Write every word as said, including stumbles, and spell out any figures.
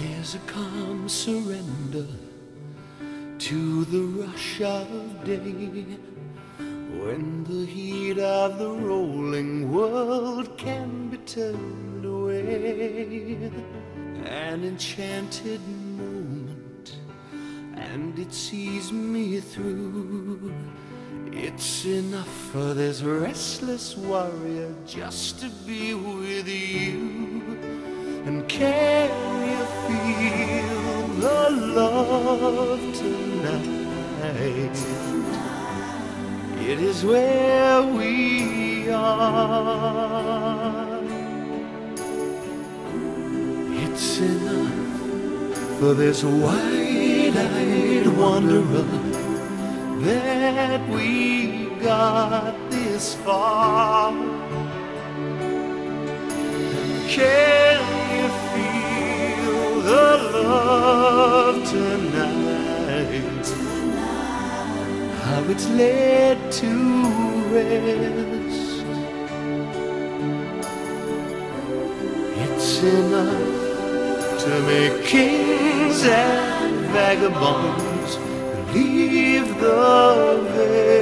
There's a calm surrender to the rush of day, when the heat of the rolling world can be turned away. An enchanted moment, and it sees me through. It's enough for this restless warrior just to be with you. And can you feel the love tonight? It is where we are. It's enough for this wide-eyed wanderer that we got this far. Can you feel the love tonight? How it's laid to rest. It's enough to make kings and vagabonds leave the veil.